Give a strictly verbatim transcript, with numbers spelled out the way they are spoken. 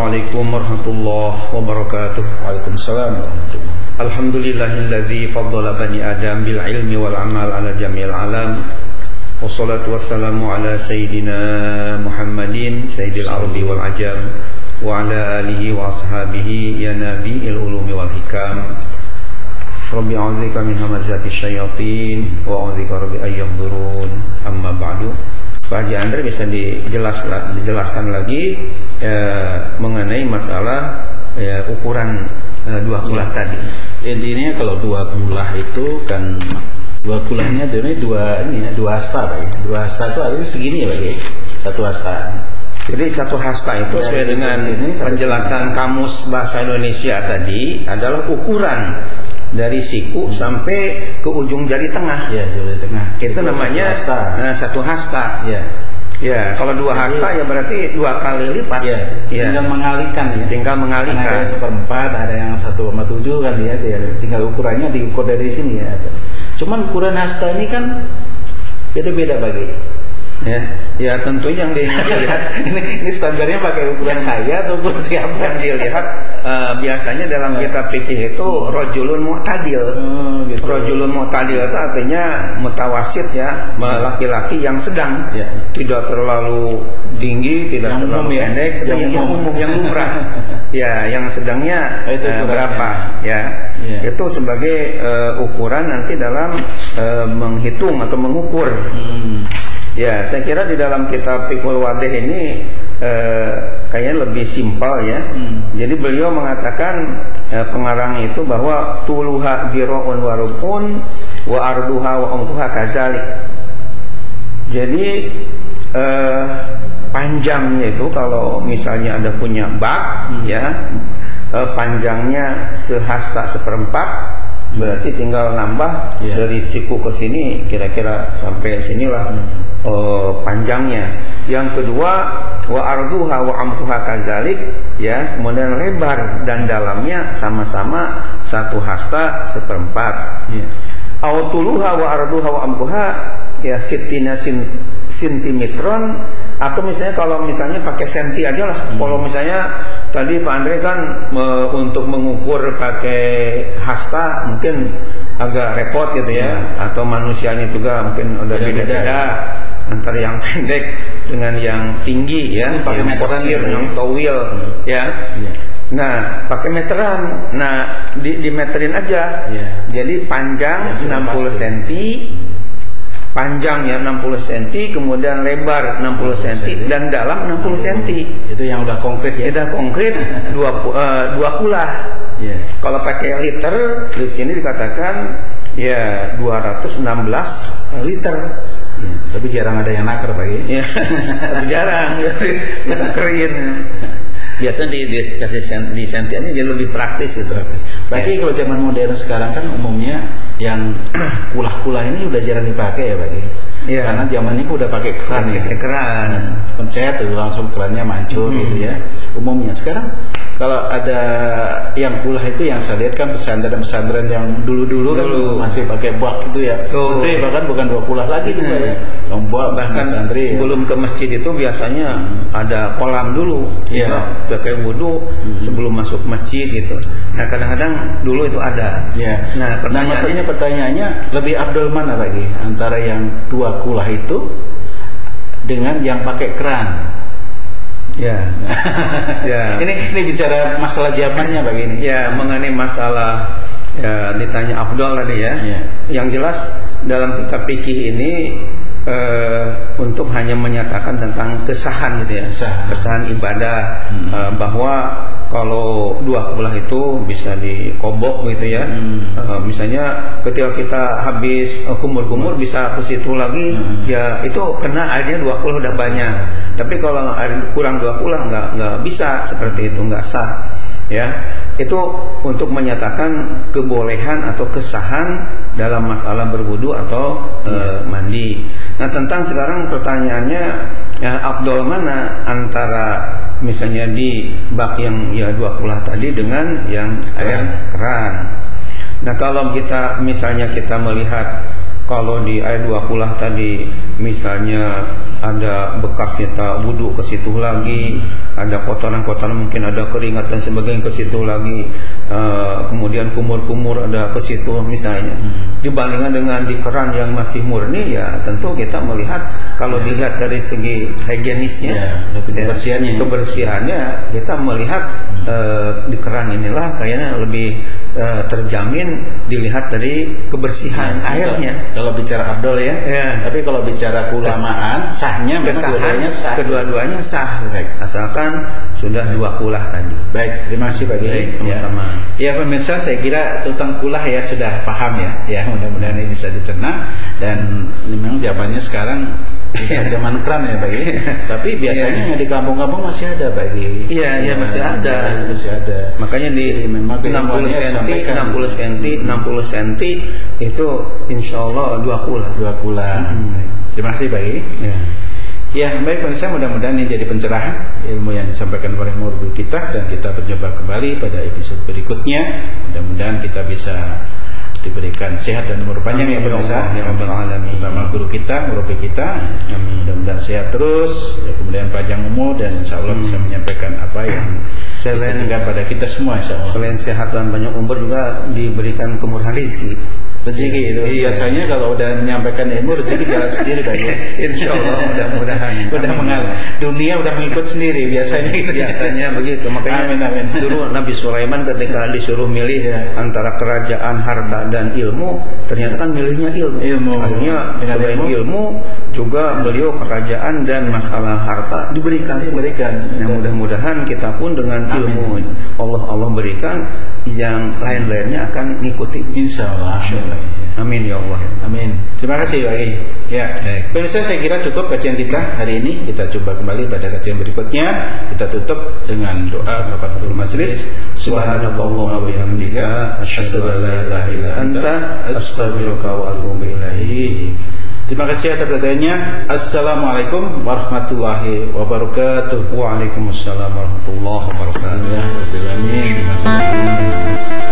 Assalamualaikum warahmatullahi wabarakatuh. Waalaikumsalam warahmatullahi. Alhamdulillahilladzi faddala bani Adam bil ilmi wal amal ala jami'il alam. Wassalatu wassalamu ala sayyidina Muhammadin sayyidil arabi wal ajam wa ala alihi wa ashabihi ya nabi'il ulumi wal hikam. Rabbi a'udzika min hamazati syayatin wa a'udzika rabbi ayyadhurun. Amma ba'du. Pak Haji Andre bisa dijelas, dijelaskan lagi eh, mengenai masalah eh, ukuran eh, dua kulah ya. Tadi. Intinya kalau dua kulah itu kan dua kulahnya ini dua ini ya, dua hasta Pak. Dua hasta itu artinya segini ya Pak. Satu hasta. Jadi satu hasta itu ya, sesuai dengan sini, penjelasan sini. Kamus Bahasa Indonesia tadi adalah ukuran dari siku hmm. sampai ke ujung jari tengah. Ya, jari tengah. Itu, itu namanya satu hasta. Nah, satu hasta. Ya. Ya, kalau dua hasta ya berarti dua kali lipat. Ya. Ya. Tinggal mengalihkan ya. Tinggal mengalihkan. Ada yang seperempat, ada yang satu koma tujuh kan ya. Tinggal ukurannya diukur dari sini ya. Cuman ukuran hasta ini kan beda-beda bagi. Ya, ya tentu yang dilihat ini, ini standarnya pakai ukuran saya atau ukuran siapa? Yang dilihat uh, biasanya dalam kitab fikih itu rajulun mu'tadil. Hmm, gitu. Rajulun mu'tadil itu artinya mutawasid ya, laki-laki yang sedang, ya. Tidak terlalu tinggi, tidak yang terlalu ya? Pendek, yang, yang umum, yang lumrah. Ya, yang sedangnya itu uh, berapa? Ya, ya. Itu sebagai uh, ukuran nanti dalam uh, menghitung atau mengukur. Hmm. Ya, saya kira di dalam kitab Fiqhul Wadih ini eh, kayaknya lebih simpel ya. Hmm. Jadi beliau mengatakan eh, pengarang itu bahwa tuluha biro'un wa rub'un wa arduha wa umkuha kazalik. Jadi eh, panjangnya itu kalau misalnya ada punya bak hmm. ya, eh, panjangnya sehasta seperempat. Berarti tinggal nambah yeah. dari siku ke sini kira-kira sampai sinilah hmm. uh, panjangnya. Yang kedua wa arduha wa amkuha kazalik ya, kemudian lebar dan dalamnya sama-sama satu hasta seperempat. Yeah. Autuluha wa arduha wa amkuha ya sitina sin, sentimetron, atau misalnya kalau misalnya pakai senti aja lah. Hmm. Kalau misalnya tadi Pak Andre kan me, untuk mengukur pakai hasta mungkin agak repot gitu ya, hmm. atau manusianya juga mungkin udah beda-beda antara yang pendek dengan yang tinggi ya, pakai meteran yang towil hmm. ya. Yeah. Nah, pakai meteran. Nah, di, di meterin aja. Yeah. Jadi panjang ya, enam puluh sentimeter, panjang ya enam puluh sentimeter, kemudian lebar enam puluh sentimeter dan dalam enam puluh sentimeter. Itu yang udah konkret ya. Udah konkret dua uh, dua kulah. Yeah. Kalau pakai liter di sini dikatakan ya dua ratus enam belas liter. Ya, tapi jarang ada yang naker Pak ya. Tapi jarang ya. Nakerin. Biasanya di di kasih senti, di sentiannya jadi lebih praktis gitu. Berarti ya. Kalau zaman modern sekarang kan umumnya yang kulah-kulah ini udah jarang dipakai ya Pak ya. Ya. Karena zaman ini udah pakai keran ya. Pakai keran. Pencet tuh langsung kerannya mancur hmm. gitu ya. Umumnya sekarang kalau ada yang kulah itu yang saya lihat kan pesantren-pesantren yang dulu-dulu kan masih pakai buak gitu ya. Oh. Gede, bahkan bukan dua kulah lagi tuh Pak ya. Yang buak bahkan santri, sebelum ya. Ke masjid itu biasanya hmm. ada kolam dulu. Iya. Ya. Pakai wudhu hmm. sebelum masuk masjid gitu. Nah kadang-kadang dulu itu ada. Ya. Nah pertanyaannya, nah, pertanyaannya lebih abdul mana lagi antara yang dua kulah itu dengan yang pakai keran? Ya. Ya. Ini ini bicara masalah zamannya begini. Ya, mengenai masalah ya ditanya afdal tadi ya. Ya. Yang jelas dalam kitab fikih ini Uh, untuk hanya menyatakan tentang kesahan gitu ya, Sah. kesahan ibadah, hmm. uh, bahwa kalau dua kulah itu bisa dikobok gitu ya. hmm. uh, misalnya ketika kita habis uh, kumur-kumur hmm. bisa ke situ lagi, hmm. ya itu kena airnya dua kulah udah banyak. Tapi kalau air kurang dua kulah nggak nggak bisa seperti itu, nggak sah ya. Itu untuk menyatakan kebolehan atau kesahan dalam masalah berwudu atau uh, mandi. Nah tentang sekarang pertanyaannya ya, afdol mana antara misalnya di bak yang ya dua kulah tadi dengan yang air keran. Nah kalau kita misalnya kita melihat kalau di air dua kulah tadi misalnya ada bekas kita wudhu ke situ lagi, ada kotoran-kotoran, mungkin ada keringat dan sebagainya ke situ lagi, uh, kemudian kumur-kumur ada ke situ misalnya. hmm. Dibandingkan dengan di keran yang masih murni, ya tentu kita melihat kalau ya. dilihat dari segi higienisnya, ya, kebersihannya, ya, kebersihannya kita melihat hmm. uh, di keran inilah kayaknya lebih uh, terjamin dilihat dari kebersihan ya, airnya. Kalau bicara Abdul ya, ya, tapi kalau bicara keulamaan sahnya kesahan sah. kedua-duanya sah, baik. Asalkan sudah dua kulah tadi. Baik, terima kasih Pak Kiai. Sama-sama. Ya, ya pemirsa, saya kira tentang kulah ya sudah paham ya. Ya, mudah-mudahan ini bisa dicerna, dan memang jawabannya sekarang tidak zaman keran ya Pak Kiai. Tapi biasanya ya. di kampung-kampung masih ada Pak Kiai. Iya, ya, masih ada. Masih ada. Makanya di enam puluh sentimeter, enam puluh sentimeter, enam puluh sentimeter itu insya Allah dua kulah. Dua kulah. Hmm. Terima kasih Pak Kiai. Ya. Ya, baik pemirsa, mudah-mudahan ini jadi pencerahan ilmu yang disampaikan oleh murabbi kita, dan kita berjumpa kembali pada episode berikutnya. Mudah-mudahan kita bisa diberikan sehat dan umur panjang ya pemirsa, terutama guru kita, murabbi kita. Mudah-mudahan sehat terus, ya, kemudian panjang umur, dan insya Allah hmm. bisa menyampaikan apa yang selain, bisa juga pada kita semua insya Allah. Selain sehat dan banyak umur juga diberikan kemurahan rezeki. Rezeki itu iya. Biasanya kalau udah menyampaikan ilmu, rezeki jalan sendiri bagi. Insya Allah mudah-mudahan udah mengal dunia udah mengikut sendiri biasanya gitu. Biasanya begitu. Makanya amin, amin. Dulu Nabi Sulaiman ketika disuruh milih ya. antara kerajaan, harta dan ilmu, ternyata kan milihnya ilmu. Ilmu. Akhirnya selain ilmu, ilmu juga beliau kerajaan dan masalah harta diberikan. Diberikan. Nah, mudah-mudahan kita pun dengan amin. ilmu Allah Allah berikan, yang lain-lainnya akan ngikuti. Insya Allah. Insya Allah. Amin ya Allah. Amin. Terima kasih Pak Kiai. Ya. Pemirsa, saya kira cukup kajian kita hari ini. Kita coba kembali pada kajian berikutnya. Kita tutup dengan doa kafaratul majelis. Subhanallah wa bihamdika asyhadu an la ilaha illa anta astaghfiruka wa atubu ilaik. Terima kasih atas perhatiannya. Assalamualaikum warahmatullahi wabarakatuh. Waalaikumsalam warahmatullahi wabarakatuh. Alhamdulillah.